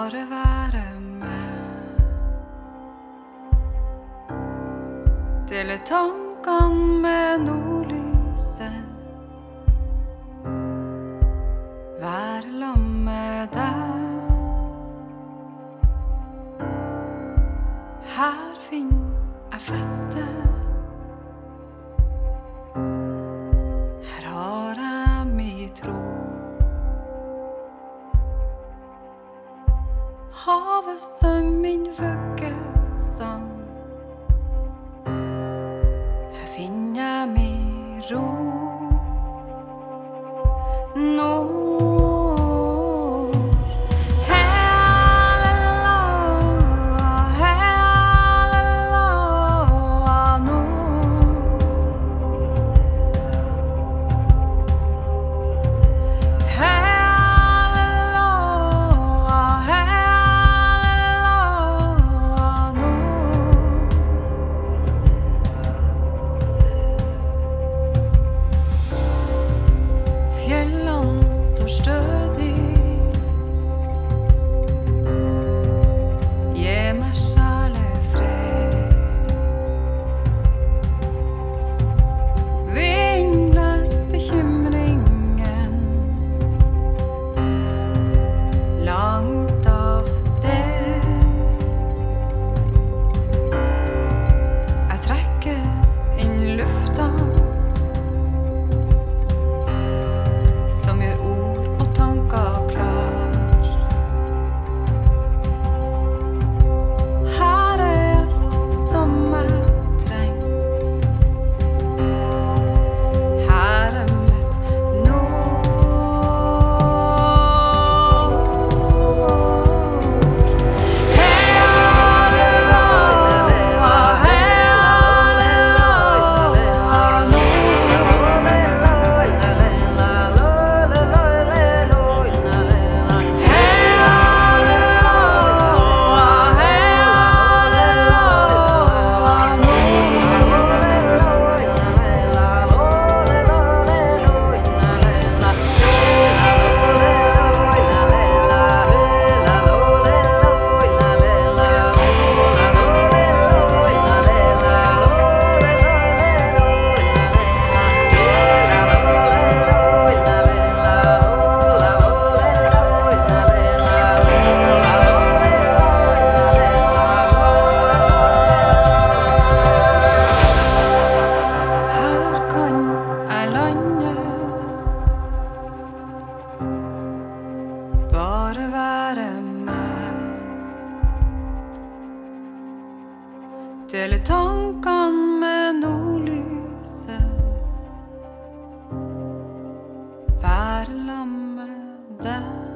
Bare være med. Dele tankene med nordlyset. Være sammen med deg. Her finner jeg feste. Her har jeg min tro. Havet sang min vuggesang. Her finner jeg min ro. Bare være med. Dele tankene med nordlyset. Være sammen med deg.